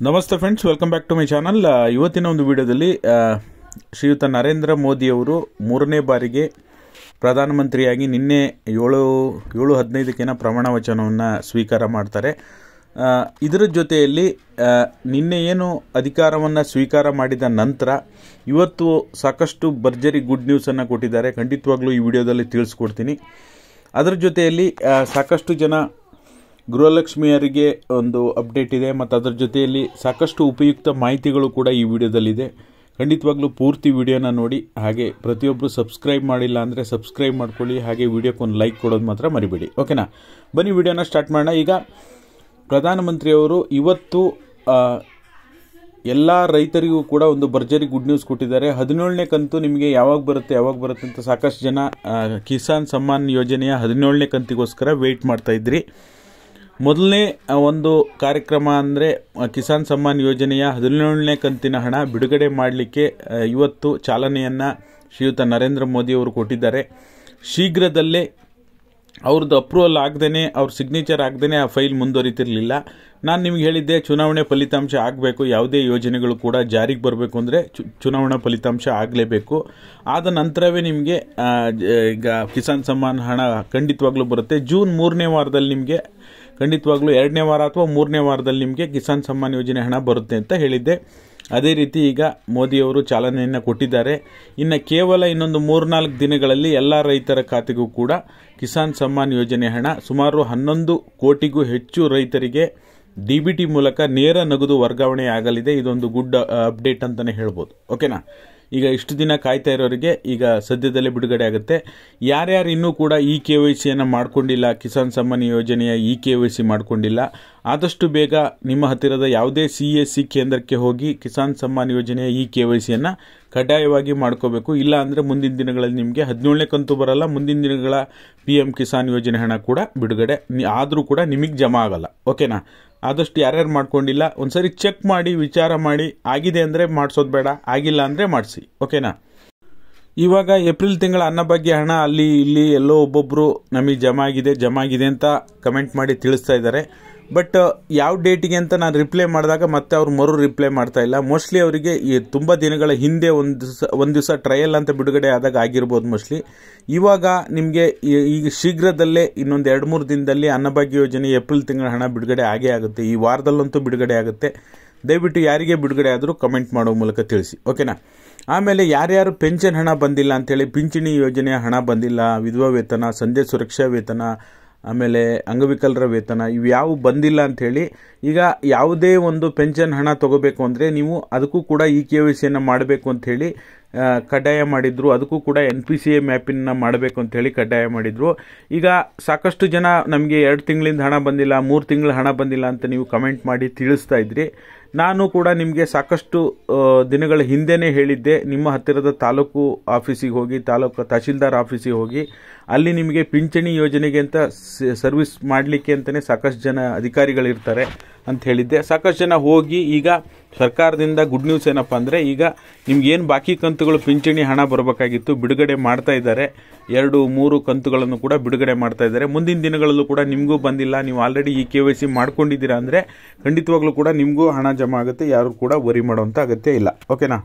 ನಮಸ್ತೆ friends, welcome back to my channel. ಇವತ್ತಿನ ಒಂದು ವಿಡಿಯೋದಲ್ಲಿ ಶ್ರೀಯುತ ನರೇಂದ್ರ ಮೋದಿಯವರು ಮೂರನೇ ಬಾರಿಗೆ ಪ್ರಧಾನಮಂತ್ರಿಯಾಗಿ ನಿನ್ನೆ 7:15 ಪ್ರಮಾಣ ವಚನವನ್ನು ಸ್ವೀಕಾರ ಮಾಡ್ತಾರೆ. ಇದರ ಜೊತೆಯಲ್ಲಿ ನಿನ್ನೆ ಏನು ಅಧಿಕಾರವನ್ನು ಸ್ವೀಕಾರ ಮಾಡಿದ ನಂತರ ಇವತ್ತು ಸಾಕಷ್ಟು ಭರ್ಜರಿ ಗುಡ್ ನ್ಯೂಸನ್ನು ಕೊಟ್ಟಿದ್ದಾರೆ. ಖಂಡಿತವಾಗ್ಲೂ ಈ ವಿಡಿಯೋದಲ್ಲಿ ತಿಳಿಸ್ಕೊಡ್ತೀನಿ. ಅದರ ಜೊತೆಯಲ್ಲಿ ಸಾಕಷ್ಟು ಜನ ಗೃಹಲಕ್ಷ್ಮಿಯರಿಗೆ ಒಂದು ಅಪ್ಡೇಟ್ ಇದೆ ಮತ್ತು ಅದರ ಜೊತೆಯಲ್ಲಿ ಸಾಕಷ್ಟು ಉಪಯುಕ್ತ ಮಾಹಿತಿಗಳು ಕೂಡ ಈ ವಿಡಿಯೋದಲ್ಲಿದೆ. ಖಂಡಿತವಾಗ್ಲೂ ಪೂರ್ತಿ ವಿಡಿಯೋನ ನೋಡಿ. ಹಾಗೆ ಪ್ರತಿಯೊಬ್ಬರು ಸಬ್ಸ್ಕ್ರೈಬ್ ಮಾಡಿಲ್ಲ ಅಂದರೆ ಸಬ್ಸ್ಕ್ರೈಬ್ ಮಾಡ್ಕೊಳ್ಳಿ. ಹಾಗೆ ವಿಡಿಯೋಕ್ಕೊಂದು ಲೈಕ್ ಕೊಡೋದು ಮಾತ್ರ ಮರಿಬೇಡಿ. ಓಕೆನಾ, ಬನ್ನಿ ವಿಡಿಯೋನ ಸ್ಟಾರ್ಟ್ ಮಾಡೋಣ. ಈಗ ಪ್ರಧಾನಮಂತ್ರಿಯವರು ಇವತ್ತು ಎಲ್ಲ ರೈತರಿಗೂ ಕೂಡ ಒಂದು ಭರ್ಜರಿ ಗುಡ್ ನ್ಯೂಸ್ ಕೊಟ್ಟಿದ್ದಾರೆ. 17ನೇ ಕಂತು ನಿಮಗೆ ಯಾವಾಗ ಬರುತ್ತೆ ಅಂತ ಸಾಕಷ್ಟು ಜನ ಕಿಸಾನ್ ಸಮ್ಮಾನ್ ಯೋಜನೆಯ 17ನೇ ಕಂತಿಗೋಸ್ಕರ ವೆಯ್ಟ್ ಮಾಡ್ತಾ ಇದ್ರಿ. ಮೊದಲನೇ ಒಂದು ಕಾರ್ಯಕ್ರಮ ಅಂದರೆ ಕಿಸಾನ್ ಸಮ್ಮಾನ್ ಯೋಜನೆಯ 17ನೇ ಕಂತಿನ ಹಣ ಬಿಡುಗಡೆ ಮಾಡಲಿಕ್ಕೆ ಇವತ್ತು ಚಾಲನೆಯನ್ನು ಶ್ರೀಯುತ ನರೇಂದ್ರ ಮೋದಿಯವರು ಕೊಟ್ಟಿದ್ದಾರೆ. ಶೀಘ್ರದಲ್ಲೇ ಅವ್ರದ್ದು ಅಪ್ರೂವಲ್ ಆಗದೇ ಅವ್ರ ಸಿಗ್ನೇಚರ್ ಆಗದೇ ಆ ಫೈಲ್ ಮುಂದುವರಿತಿರಲಿಲ್ಲ. ನಾನು ನಿಮ್ಗೆ ಹೇಳಿದ್ದೆ, ಚುನಾವಣೆ ಫಲಿತಾಂಶ ಆಗಬೇಕು, ಯಾವುದೇ ಯೋಜನೆಗಳು ಕೂಡ ಜಾರಿಗೆ ಬರಬೇಕು ಅಂದರೆ ಚುನಾವಣಾ ಫಲಿತಾಂಶ ಆಗಲೇಬೇಕು. ಆದ ನಂತರವೇ ನಿಮಗೆ ಈಗ ಕಿಸಾನ್ ಸಮ್ಮಾನ್ ಹಣ ಖಂಡಿತವಾಗ್ಲೂ ಬರುತ್ತೆ. ಜೂನ್ 3ನೇ ವಾರದಲ್ಲಿ ನಿಮಗೆ ಖಂಡಿತವಾಗ್ಲೂ 2ನೇ ವಾರ ಅಥವಾ 3ನೇ ವಾರದಲ್ಲಿ ನಿಮಗೆ ಕಿಸಾನ್ ಸಮ್ಮಾನ್ ಯೋಜನೆ ಹಣ ಬರುತ್ತೆ ಅಂತ ಹೇಳಿದ್ದೆ. ಅದೇ ರೀತಿ ಈಗ ಮೋದಿಯವರು ಚಾಲನೆಯನ್ನು ಕೊಟ್ಟಿದ್ದಾರೆ. ಇನ್ನು ಕೇವಲ ಇನ್ನೊಂದು 3-4 ದಿನಗಳಲ್ಲಿ ಎಲ್ಲ ರೈತರ ಖಾತೆಗೂ ಕೂಡ ಕಿಸಾನ್ ಸಮ್ಮಾನ್ ಯೋಜನೆ ಹಣ ಸುಮಾರು 11 ಕೋಟಿಗೂ ಹೆಚ್ಚು ರೈತರಿಗೆ DBT ಮೂಲಕ ನೇರ ನಗದು ವರ್ಗಾವಣೆ ಆಗಲಿದೆ. ಇದೊಂದು ಗುಡ್ ಅಪ್ಡೇಟ್ ಅಂತಲೇ ಹೇಳ್ಬೋದು. ಓಕೆನಾ, ಈಗ ಇಷ್ಟು ದಿನ ಕಾಯ್ತಾ ಇರೋರಿಗೆ ಈಗ ಸದ್ಯದಲ್ಲೇ ಬಿಡುಗಡೆ ಆಗುತ್ತೆ. ಯಾರ್ಯಾರು ಇನ್ನೂ ಕೂಡ KYCಯನ್ನು ಮಾಡ್ಕೊಂಡಿಲ್ಲ, ಕಿಸಾನ್ ಸಮ್ಮಾನ್ ಯೋಜನೆಯ KYC ಮಾಡ್ಕೊಂಡಿಲ್ಲ, ಆದಷ್ಟು ಬೇಗ ನಿಮ್ಮ ಹತ್ತಿರದ ಯಾವುದೇ CSC ಕೇಂದ್ರಕ್ಕೆ ಹೋಗಿ ಕಿಸಾನ್ ಸಮ್ಮಾನ್ ಯೋಜನೆಯ KYCಯನ್ನು ಕಡ್ಡಾಯವಾಗಿ ಮಾಡ್ಕೋಬೇಕು. ಇಲ್ಲ ಅಂದರೆ ಮುಂದಿನ ದಿನಗಳಲ್ಲಿ ನಿಮಗೆ 17ನೇ ಕಂತು ಬರಲ್ಲ, ಮುಂದಿನ ದಿನಗಳ PM ಕಿಸಾನ್ ಯೋಜನೆ ಹಣ ಕೂಡ ಬಿಡುಗಡೆ ಆದರೂ ಕೂಡ ನಿಮಗೆ ಜಮಾ ಆಗಲ್ಲ. ಓಕೆನಾ, ಆದಷ್ಟು ಯಾರ್ಯಾರು ಮಾಡ್ಕೊಂಡಿಲ್ಲ ಒಂದ್ಸರಿ ಚೆಕ್ ಮಾಡಿ, ವಿಚಾರ ಮಾಡಿ. ಆಗಿದೆ ಅಂದರೆ ಮಾಡಿಸೋದು ಬೇಡ, ಆಗಿಲ್ಲ ಅಂದರೆ ಮಾಡಿಸಿ. ಓಕೆನಾ, ಇವಾಗ ಏಪ್ರಿಲ್ ತಿಂಗಳ ಅನ್ನಭಾಗ್ಯ ಹಣ ಅಲ್ಲಿ ಇಲ್ಲಿ ಎಲ್ಲೋ ಒಬ್ಬೊಬ್ಬರು ನಮಗೆ ಜಮಾ ಆಗಿದೆ ಅಂತ ಕಮೆಂಟ್ ಮಾಡಿ ತಿಳಿಸ್ತಾ ಇದ್ದಾರೆ. ಬಟ್ ಯಾವ ಡೇಟಿಗೆ ಅಂತ ನಾನು ರಿಪ್ಲೈ ಮಾಡಿದಾಗ ಮತ್ತೆ ಅವ್ರು ಮರು ರಿಪ್ಲೈ ಮಾಡ್ತಾ ಇಲ್ಲ. ಮೋಸ್ಟ್ಲಿ ಅವರಿಗೆ ತುಂಬ ದಿನಗಳ ಹಿಂದೆ ಒಂದು ದಿವಸ ಟ್ರಯಲ್ ಅಂತ ಬಿಡುಗಡೆ ಆದಾಗ ಆಗಿರ್ಬೋದು ಮೋಸ್ಟ್ಲಿ. ಇವಾಗ ನಿಮಗೆ ಈಗ ಶೀಘ್ರದಲ್ಲೇ ಇನ್ನೊಂದು 2-3 ದಿನದಲ್ಲಿ ಅನ್ನಭಾಗ್ಯ ಯೋಜನೆ ಏಪ್ರಿಲ್ ತಿಂಗಳ ಹಣ ಬಿಡುಗಡೆ ಆಗೇ ಆಗುತ್ತೆ. ಈ ವಾರದಲ್ಲಂತೂ ಬಿಡುಗಡೆ ಆಗುತ್ತೆ. ದಯವಿಟ್ಟು ಯಾರಿಗೆ ಬಿಡುಗಡೆ ಆದರೂ ಕಮೆಂಟ್ ಮಾಡೋ ಮೂಲಕ ತಿಳಿಸಿ. ಓಕೆನಾ, ಆಮೇಲೆ ಯಾರ್ಯಾರು ಪೆನ್ಷನ್ ಹಣ ಬಂದಿಲ್ಲ ಅಂತೇಳಿ, ಪಿಂಚಣಿ ಯೋಜನೆಯ ಹಣ ಬಂದಿಲ್ಲ, ವಿಧವಾ ವೇತನ, ಸಂಧ್ಯಾ ಸುರಕ್ಷಾ ವೇತನ, ಆಮೇಲೆ ಅಂಗವಿಕಲರ ವೇತನ, ಇವು ಯಾವ ಬಂದಿಲ್ಲ ಅಂಥೇಳಿ, ಈಗ ಯಾವುದೇ ಒಂದು ಪೆನ್ಷನ್ ಹಣ ತಗೋಬೇಕು ಅಂದರೆ ನೀವು ಅದಕ್ಕೂ ಕೂಡ KYCಯನ್ನು ಮಾಡಬೇಕು ಅಂಥೇಳಿ ಕಡ್ಡಾಯ ಮಾಡಿದ್ರು. ಅದಕ್ಕೂ ಕೂಡ NPCA ಮ್ಯಾಪಿನ ಮಾಡಬೇಕು ಅಂಥೇಳಿ ಕಡ್ಡಾಯ ಮಾಡಿದ್ರು. ಈಗ ಸಾಕಷ್ಟು ಜನ ನಮಗೆ 2 ತಿಂಗಳಿಂದ ಹಣ ಬಂದಿಲ್ಲ, 3 ತಿಂಗಳ ಹಣ ಬಂದಿಲ್ಲ ಅಂತ ನೀವು ಕಮೆಂಟ್ ಮಾಡಿ ತಿಳಿಸ್ತಾ ಇದ್ರಿ. ನಾನು ಕೂಡ ನಿಮಗೆ ಸಾಕಷ್ಟು ದಿನಗಳ ಹಿಂದೆನೇ ಹೇಳಿದ್ದೆ, ನಿಮ್ಮ ಹತ್ತಿರದ ತಾಲೂಕು ಆಫೀಸಿಗೆ ಹೋಗಿ, ತಹಶೀಲ್ದಾರ್ ಆಫೀಸಿಗೆ ಹೋಗಿ, ಅಲ್ಲಿ ನಿಮಗೆ ಪಿಂಚಣಿ ಯೋಜನೆಗೆ ಅಂತ ಸರ್ವಿಸ್ ಮಾಡಲಿಕ್ಕೆ ಅಂತಲೇ ಸಾಕಷ್ಟು ಜನ ಅಧಿಕಾರಿಗಳಿರ್ತಾರೆ ಅಂತ ಹೇಳಿದ್ದೆ. ಸಾಕಷ್ಟು ಜನ ಹೋಗಿ ಈಗ ಸರ್ಕಾರದಿಂದ ಗುಡ್ ನ್ಯೂಸ್ ಏನಪ್ಪ ಅಂದರೆ, ಈಗ ನಿಮ್ಗೇನು ಬಾಕಿ ಕಂತುಗಳು ಪಿಂಚಣಿ ಹಣ ಬರಬೇಕಾಗಿತ್ತು ಬಿಡುಗಡೆ ಮಾಡ್ತಾ ಇದ್ದಾರೆ. 2-3 ಕಂತುಗಳನ್ನು ಕೂಡ ಬಿಡುಗಡೆ ಮಾಡ್ತಾ ಇದ್ದಾರೆ. ಮುಂದಿನ ದಿನಗಳಲ್ಲೂ ಕೂಡ ನಿಮಗೂ ಬಂದಿಲ್ಲ, ನೀವು ಆಲ್ರೆಡಿ KYC ಮಾಡ್ಕೊಂಡಿದ್ದೀರಾ ಅಂದರೆ ಖಂಡಿತವಾಗ್ಲೂ ಕೂಡ ನಿಮಗೂ ಹಣ ಜಮಾ ಆಗುತ್ತೆ. ಯಾರು ಕೂಡ ವರಿ ಮಾಡೋವಂಥ ಅಗತ್ಯ ಇಲ್ಲ. ಓಕೆನಾ,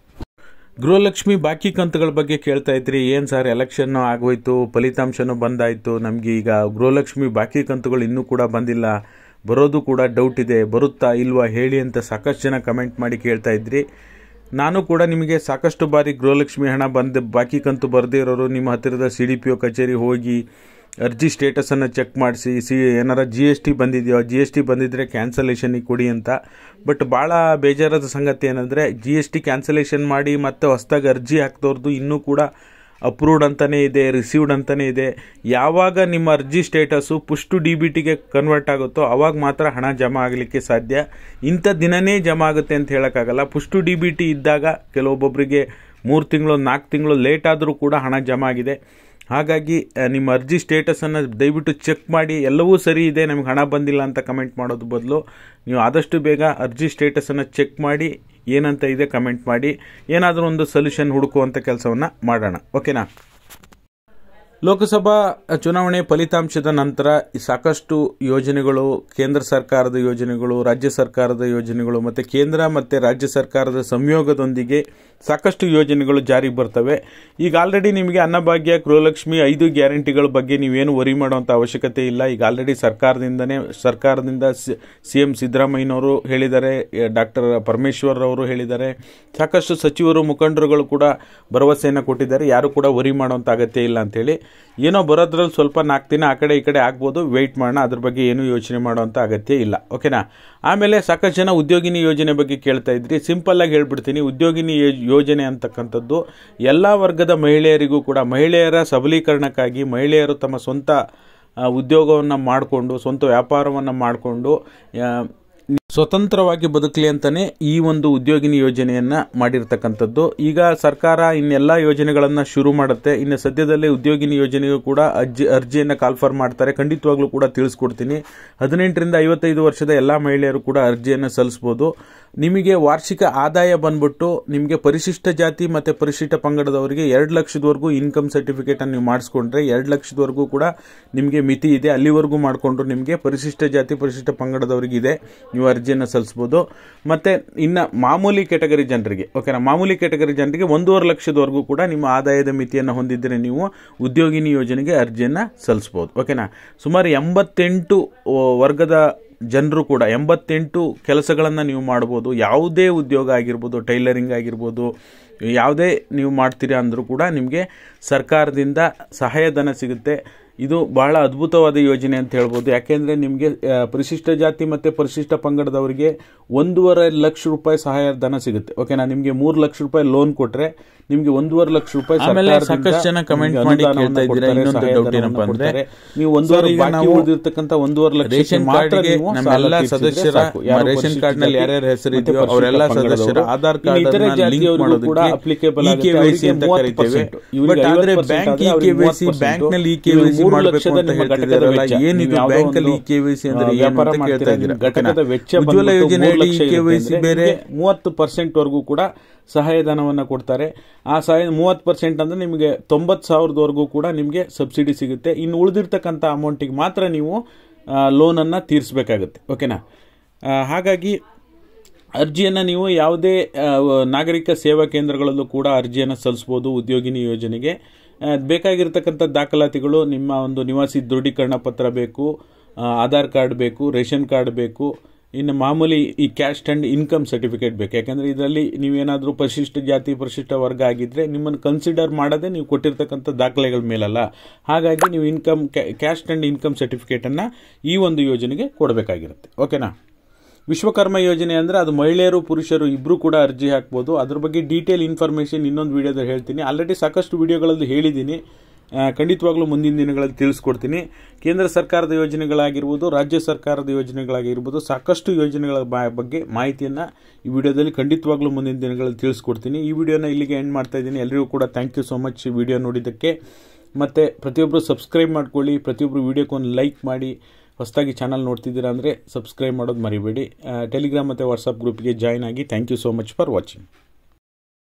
ಗೃಹಲಕ್ಷ್ಮಿ ಬಾಕಿ ಕಂತುಗಳ ಬಗ್ಗೆ ಕೇಳ್ತಾ ಇದ್ರಿ. ಏನು ಸರ್, ಎಲೆಕ್ಷನ್ನು ಆಗೋಯ್ತು, ಫಲಿತಾಂಶನೂ ಬಂದಾಯಿತು, ನಮಗೆ ಈಗ ಗೃಹಲಕ್ಷ್ಮಿ ಬಾಕಿ ಕಂತುಗಳು ಇನ್ನೂ ಕೂಡ ಬಂದಿಲ್ಲ, ಬರೋದು ಕೂಡ ಡೌಟ್ ಇದೆ, ಬರುತ್ತಾ ಇಲ್ವಾ ಹೇಳಿ ಅಂತ ಸಾಕಷ್ಟು ಜನ ಕಮೆಂಟ್ ಮಾಡಿ ಕೇಳ್ತಾ ಇದ್ರಿ. ನಾನು ಕೂಡ ನಿಮಗೆ ಸಾಕಷ್ಟು ಬಾರಿ ಗೃಹಲಕ್ಷ್ಮಿ ಹಣ ಬಾಕಿ ಕಂತು ಬರದೇ ಇರೋರು ನಿಮ್ಮ ಹತ್ತಿರದ CDPO ಕಚೇರಿ ಹೋಗಿ ಅರ್ಜಿ ಸ್ಟೇಟಸನ್ನು ಚೆಕ್ ಮಾಡಿಸಿ, ಏನಾರ GST ಬಂದಿದೆಯೋ, GST ಬಂದಿದ್ದರೆ ಕ್ಯಾನ್ಸಲೇಷನಿಗೆ ಕೊಡಿ ಅಂತ. ಬಟ್ ಭಾಳ ಬೇಜಾರಾದ ಸಂಗತಿ ಏನಂದರೆ, GST ಕ್ಯಾನ್ಸಲೇಷನ್ ಮಾಡಿ ಮತ್ತೆ ಹೊಸದಾಗಿ ಅರ್ಜಿ ಹಾಕ್ದವ್ರದ್ದು ಇನ್ನೂ ಕೂಡ ಅಪ್ರೂವ್ಡ್ ಅಂತಲೇ ಇದೆ, ರಿಸೀವ್ಡ್ ಅಂತಲೇ ಇದೆ. ಯಾವಾಗ ನಿಮ್ಮ ಅರ್ಜಿ ಸ್ಟೇಟಸ್ಸು ಪುಷ್ ಟು DBTಗೆ ಕನ್ವರ್ಟ್ ಆಗುತ್ತೋ ಆವಾಗ ಮಾತ್ರ ಹಣ ಜಮಾ ಆಗಲಿಕ್ಕೆ ಸಾಧ್ಯ. ಇಂಥ ದಿನನೇ ಜಮಾ ಆಗುತ್ತೆ ಅಂತ ಹೇಳೋಕ್ಕಾಗಲ್ಲ. ಪುಷ್ ಟು DBT ಇದ್ದಾಗ ಕೆಲವೊಬ್ಬೊಬ್ಬರಿಗೆ 3 ತಿಂಗಳು 4 ತಿಂಗಳು ಲೇಟ್ ಆದರೂ ಕೂಡ ಹಣ ಜಮಾ ಆಗಿದೆ. ಹಾಗಾಗಿ ನಿಮ್ಮ ಅರ್ಜಿ ಸ್ಟೇಟಸನ್ನು ದಯವಿಟ್ಟು ಚೆಕ್ ಮಾಡಿ. ಎಲ್ಲವೂ ಸರಿ ಇದೆ, ನಮಗೆ ಹಣ ಬಂದಿಲ್ಲ ಅಂತ ಕಮೆಂಟ್ ಮಾಡೋದು ಬದಲು ನೀವು ಆದಷ್ಟು ಬೇಗ ಅರ್ಜಿ ಸ್ಟೇಟಸನ್ನು ಚೆಕ್ ಮಾಡಿ ಏನಂತ ಇದೆ ಕಮೆಂಟ್ ಮಾಡಿ. ಏನಾದರೂ ಒಂದು ಸೊಲ್ಯೂಷನ್ ಹುಡುಕುವಂಥ ಕೆಲಸವನ್ನು ಮಾಡೋಣ. ಓಕೆನಾ, ಲೋಕಸಭಾ ಚುನಾವಣೆ ಫಲಿತಾಂಶದ ನಂತರ ಸಾಕಷ್ಟು ಯೋಜನೆಗಳು, ಕೇಂದ್ರ ಸರ್ಕಾರದ ಯೋಜನೆಗಳು, ರಾಜ್ಯ ಸರ್ಕಾರದ ಯೋಜನೆಗಳು ಮತ್ತು ಕೇಂದ್ರ ಮತ್ತು ರಾಜ್ಯ ಸರ್ಕಾರದ ಸಂಯೋಗದೊಂದಿಗೆ ಸಾಕಷ್ಟು ಯೋಜನೆಗಳು ಜಾರಿಗೆ ಬರ್ತವೆ. ಈಗ ಆಲ್ರೆಡಿ ನಿಮಗೆ ಅನ್ನಭಾಗ್ಯ, ಗೃಹಲಕ್ಷ್ಮಿ 5 ಗ್ಯಾರಂಟಿಗಳ ಬಗ್ಗೆ ನೀವೇನು ವರಿ ಮಾಡುವಂಥ ಅವಶ್ಯಕತೆ ಇಲ್ಲ. ಈಗ ಆಲ್ರೆಡಿ ಸರ್ಕಾರದಿಂದ CM ಸಿದ್ದರಾಮಯ್ಯನವರು ಹೇಳಿದ್ದಾರೆ, ಡಾಕ್ಟರ್ ಪರಮೇಶ್ವರ್ ಅವರು ಹೇಳಿದ್ದಾರೆ, ಸಾಕಷ್ಟು ಸಚಿವರು, ಮುಖಂಡರುಗಳು ಕೂಡ ಭರವಸೆಯನ್ನು ಕೊಟ್ಟಿದ್ದಾರೆ. ಯಾರು ಕೂಡ ವರಿ ಮಾಡುವಂಥ ಅಗತ್ಯ ಇಲ್ಲ ಅಂತೇಳಿ. ಏನೋ ಬರೋದ್ರಲ್ಲಿ ಸ್ವಲ್ಪ 4 ದಿನ ಆ ಕಡೆ ಈ ಕಡೆ ಆಗ್ಬೋದು, ವೆಯ್ಟ್ ಮಾಡೋಣ, ಅದ್ರ ಬಗ್ಗೆ ಏನು ಯೋಚನೆ ಮಾಡುವಂಥ ಅಗತ್ಯ ಇಲ್ಲ. ಓಕೆನಾ. ಆಮೇಲೆ ಸಾಕಷ್ಟು ಜನ ಉದ್ಯೋಗಿನಿ ಯೋಜನೆ ಬಗ್ಗೆ ಕೇಳ್ತಾ ಇದ್ರಿ. ಸಿಂಪಲ್ ಆಗಿ ಹೇಳ್ಬಿಡ್ತೀನಿ, ಉದ್ಯೋಗಿನಿ ಯೋಜನೆ ಅಂತಕ್ಕಂಥದ್ದು ಎಲ್ಲ ವರ್ಗದ ಮಹಿಳೆಯರಿಗೂ ಕೂಡ, ಮಹಿಳೆಯರ ಸಬಲೀಕರಣಕ್ಕಾಗಿ, ಮಹಿಳೆಯರು ತಮ್ಮ ಸ್ವಂತ ಉದ್ಯೋಗವನ್ನು ಮಾಡಿಕೊಂಡು, ಸ್ವಂತ ವ್ಯಾಪಾರವನ್ನು ಮಾಡಿಕೊಂಡು ಸ್ವತಂತ್ರವಾಗಿ ಬದುಕಲಿ ಅಂತಾನೆ ಈ ಒಂದು ಉದ್ಯೋಗಿನಿ ಯೋಜನೆಯನ್ನ ಮಾಡಿರ್ತಕ್ಕಂಥದ್ದು. ಈಗ ಸರ್ಕಾರ ಇನ್ನೆಲ್ಲ ಯೋಜನೆಗಳನ್ನ ಶುರು ಮಾಡುತ್ತೆ. ಇನ್ನು ಸದ್ಯದಲ್ಲೇ ಉದ್ಯೋಗಿನಿ ಯೋಜನೆಗೂ ಕೂಡ ಅರ್ಜಿಯನ್ನು ಕಾಲ್ಫರ್ ಮಾಡ್ತಾರೆ. ಖಂಡಿತವಾಗ್ಲೂ ಕೂಡ ತಿಳಿಸ್ಕೊಡ್ತೀನಿ. 18 ರಿಂದ 55 ವರ್ಷದ ಎಲ್ಲ ಮಹಿಳೆಯರು ಕೂಡ ಅರ್ಜಿಯನ್ನು ಸಲ್ಲಿಸಬಹುದು. ನಿಮಗೆ ವಾರ್ಷಿಕ ಆದಾಯ ಬಂದ್ಬಿಟ್ಟು ನಿಮಗೆ ಪರಿಶಿಷ್ಟ ಜಾತಿ ಮತ್ತು ಪರಿಶಿಷ್ಟ ಪಂಗಡದವರಿಗೆ 2 ಲಕ್ಷದವರೆಗೂ ಇನ್ಕಮ್ ಸರ್ಟಿಫಿಕೇಟ್ ಅನ್ನು ನೀವು ಮಾಡಿಸ್ಕೊಂಡ್ರೆ 2 ಲಕ್ಷದವರೆಗೂ ಕೂಡ ನಿಮಗೆ ಮಿತಿ ಇದೆ. ಅಲ್ಲಿವರೆಗೂ ಮಾಡಿಕೊಂಡ್ರು ನಿಮಗೆ ಪರಿಶಿಷ್ಟ ಜಾತಿ ಪರಿಶಿಷ್ಟ ಪಂಗಡದವರಿಗೆ ಇದೆ, ನೀವು ಅರ್ಜಿಯನ್ನು ಸಲ್ಲಿಸಬಹುದು. ಮತ್ತೆ ಇನ್ನು ಮಾಮೂಲಿ ಕ್ಯಾಟಗರಿ ಜನರಿಗೆ, ಓಕೆನಾ, ಮಾಮೂಲಿ ಕ್ಯಾಟಗರಿ ಜನರಿಗೆ 1.5 ಲಕ್ಷದವರೆಗೂ ಕೂಡ ನಿಮ್ಮ ಆದಾಯದ ಮಿತಿಯನ್ನು ಹೊಂದಿದ್ದರೆ ನೀವು ಉದ್ಯೋಗಿನಿ ಯೋಜನೆಗೆ ಅರ್ಜಿಯನ್ನು ಸಲ್ಲಿಸಬಹುದು. ಓಕೆನಾ. ಸುಮಾರು 88 ವರ್ಗದ ಜನರು ಕೂಡ 88 ಕೆಲಸಗಳನ್ನು ನೀವು ಮಾಡ್ಬೋದು. ಯಾವುದೇ ಉದ್ಯೋಗ ಆಗಿರ್ಬೋದು, ಟೈಲರಿಂಗ್ ಆಗಿರ್ಬೋದು, ಯಾವುದೇ ನೀವು ಮಾಡ್ತೀರಾ ಅಂದರೂ ಕೂಡ ನಿಮಗೆ ಸರ್ಕಾರದಿಂದ ಸಹಾಯಧನ ಸಿಗುತ್ತೆ. ಇದು ಬಹಳ ಅದ್ಭುತವಾದ ಯೋಜನೆ ಅಂತ ಹೇಳ್ಬೋದು. ಯಾಕೆಂದರೆ ನಿಮಗೆ ಪರಿಶಿಷ್ಟ ಜಾತಿ ಮತ್ತು ಪರಿಶಿಷ್ಟ ಪಂಗಡದವರಿಗೆ 1.5 ಲಕ್ಷ ರೂಪಾಯಿ ಸಹಾಯಧನ ಸಿಗುತ್ತೆ. ಓಕೆನಾ. ನಿಮಗೆ 3 ಲಕ್ಷ ರೂಪಾಯಿ ಲೋನ್ ಕೊಟ್ಟರೆ ನಿಮಗೆ 1.5 ಲಕ್ಷ ರೂಪಾಯಿ. ಸಾಕಷ್ಟು ಜನ ಕಮೆಂಟ್ ಮಾಡಿ ಕೇಳ್ತಾ ಇದ್ದೀರಾ, ಇನ್ನೊಂದು ಡೌಟ್ ಏನಪ್ಪಾ ಅಂದ್ರೆ, ನೀವು 1.5 ಲಕ್ಷ ರೇಷನ್ ಕಾರ್ಡ್ಗೆ ನಮ್ಮೆಲ್ಲ ಸದಸ್ಯರ ರೇಷನ್ ಕಾರ್ಡ್ ನಲ್ಲಿ ಯಾರ್ಯಾರ ಹೆಸರು ಇದೆಯೋ ಅವರೆಲ್ಲ ಸದಸ್ಯರ ಆಧಾರ್ ಕಾರ್ಡ್ ಲಿಂಕ್ ಮಾಡೋದಕ್ಕೆ ಅಪ್ಲಿಕೇಬಲ್ KYC ಅಂತ ಕರೀತೇವೆ. ಬಟ್ ಆದ್ರೆ ಬ್ಯಾಂಕ್ KYC, ಬ್ಯಾಂಕ್ ನಲ್ಲಿ KYC ಮಾಡಬೇಕು ಅಂತ ಹೇಳ್ತಿದ್ದಾರಲ್ಲ, ಏನಿದು ಬ್ಯಾಂಕ್ ಅಲ್ಲಿ KYC ಅಂದ್ರೆ ಏನು ಅಂತ ಕೇಳ್ತಾ ಇದ್ದೀರಾ. ಘಟಕದ ವೆಚ್ಚ ಉಜ್ವಲ ಯೋಜನೆ KYC ಬೇರೆ 30% ವರೆಗೂ ಕೂಡ ಸಹಾಯಧನವನ್ನು ಕೊಡ್ತಾರೆ. ಆ ಸಹಾಯ 30% ಅಂದ್ರೆ ನಿಮಗೆ 90,000ವರೆಗೂ ಕೂಡ ನಿಮಗೆ ಸಬ್ಸಿಡಿ ಸಿಗುತ್ತೆ. ಇನ್ನು ಉಳಿದಿರ್ತಕ್ಕಂಥ ಅಮೌಂಟಿಗೆ ಮಾತ್ರ ನೀವು ಲೋನನ್ನು ತೀರಿಸಬೇಕಾಗುತ್ತೆ. ಓಕೆನಾ. ಹಾಗಾಗಿ ಅರ್ಜಿಯನ್ನು ನೀವು ಯಾವುದೇ ನಾಗರಿಕ ಸೇವಾ ಕೇಂದ್ರಗಳಲ್ಲೂ ಕೂಡ ಅರ್ಜಿಯನ್ನು ಸಲ್ಲಿಸಬಹುದು ಉದ್ಯೋಗಿನಿ ಯೋಜನೆಗೆ. ಬೇಕಾಗಿರ್ತಕ್ಕಂಥ ದಾಖಲಾತಿಗಳು, ನಿಮ್ಮ ಒಂದು ನಿವಾಸಿ ದೃಢೀಕರಣ ಪತ್ರ ಬೇಕು, ಆಧಾರ್ ಕಾರ್ಡ್ ಬೇಕು, ರೇಷನ್ ಕಾರ್ಡ್ ಬೇಕು, ಇನ್ನು ಮಾಮೂಲಿ ಈ ಕ್ಯಾಸ್ಟ್ ಆ್ಯಂಡ್ ಇನ್ಕಮ್ ಸರ್ಟಿಫಿಕೇಟ್ ಬೇಕು. ಯಾಕೆಂದರೆ ಇದರಲ್ಲಿ ನೀವೇನಾದರೂ ಪರಿಶಿಷ್ಟ ಜಾತಿ ಪರಿಶಿಷ್ಟ ವರ್ಗ ಆಗಿದ್ದರೆ ನಿಮ್ಮನ್ನು ಕನ್ಸಿಡರ್ ಮಾಡದೆ ನೀವು ಕೊಟ್ಟಿರ್ತಕ್ಕಂಥ ದಾಖಲೆಗಳ ಮೇಲಲ್ಲ. ಹಾಗಾಗಿ ನೀವು ಕ್ಯಾಸ್ಟ್ ಆ್ಯಂಡ್ ಇನ್ಕಮ್ ಸರ್ಟಿಫಿಕೇಟನ್ನು ಈ ಒಂದು ಯೋಜನೆಗೆ ಕೊಡಬೇಕಾಗಿರುತ್ತೆ. ಓಕೆನಾ. ವಿಶ್ವಕರ್ಮ ಯೋಜನೆ ಅಂದರೆ ಅದು ಮಹಿಳೆಯರು ಪುರುಷರು ಇಬ್ಬರು ಕೂಡ ಅರ್ಜಿ ಹಾಕ್ಬೋದು. ಅದ್ರ ಬಗ್ಗೆ ಡೀಟೇಲ್ ಇನ್ಫಾರ್ಮೇಷನ್ ಇನ್ನೊಂದು ವಿಡಿಯೋದಲ್ಲಿ ಹೇಳ್ತೀನಿ. ಆಲ್ರೆಡಿ ಸಾಕಷ್ಟು ವಿಡಿಯೋಗಳಲ್ಲಿ ಹೇಳಿದ್ದೀನಿ. ಖಂಡಿತವಾಗ್ಲೂ ಮುಂದಿನ ದಿನಗಳಲ್ಲಿ ತಿಳಿಸ್ಕೊಡ್ತೀನಿ. ಕೇಂದ್ರ ಸರ್ಕಾರದ ಯೋಜನೆಗಳಾಗಿರ್ಬೋದು, ರಾಜ್ಯ ಸರ್ಕಾರದ ಯೋಜನೆಗಳಾಗಿರ್ಬೋದು, ಸಾಕಷ್ಟು ಯೋಜನೆಗಳ ಬಗ್ಗೆ ಮಾಹಿತಿಯನ್ನು ಈ ವಿಡಿಯೋದಲ್ಲಿ ಖಂಡಿತವಾಗ್ಲೂ ಮುಂದಿನ ದಿನಗಳಲ್ಲಿ ತಿಳಿಸ್ಕೊಡ್ತೀನಿ. ಈ ವಿಡಿಯೋನ ಇಲ್ಲಿಗೆ ಎಂಡ್ ಮಾಡ್ತಾ ಇದ್ದೀನಿ. ಎಲ್ಲರಿಗೂ ಕೂಡ thank you so much video ನೋಡಿದ್ದಕ್ಕೆ. ಮತ್ತು ಪ್ರತಿಯೊಬ್ಬರು ಸಬ್ಸ್ಕ್ರೈಬ್ ಮಾಡ್ಕೊಳ್ಳಿ, ಪ್ರತಿಯೊಬ್ಬರು ವಿಡಿಯೋಕ್ಕೊಂದು ಲೈಕ್ ಮಾಡಿ. ಹೊಸದಾಗಿ ಚಾನಲ್ ನೋಡ್ತಿದ್ದೀರಾ ಅಂದರೆ ಸಬ್ಸ್ಕ್ರೈಬ್ ಮಾಡೋದು ಮರಿಬೇಡಿ. ಟೆಲಿಗ್ರಾಮ್ ಮತ್ತು ವಾಟ್ಸಪ್ ಗ್ರೂಪ್ಗೆ ಜಾಯ್ನ್ ಆಗಿ. Thank you so much for watching.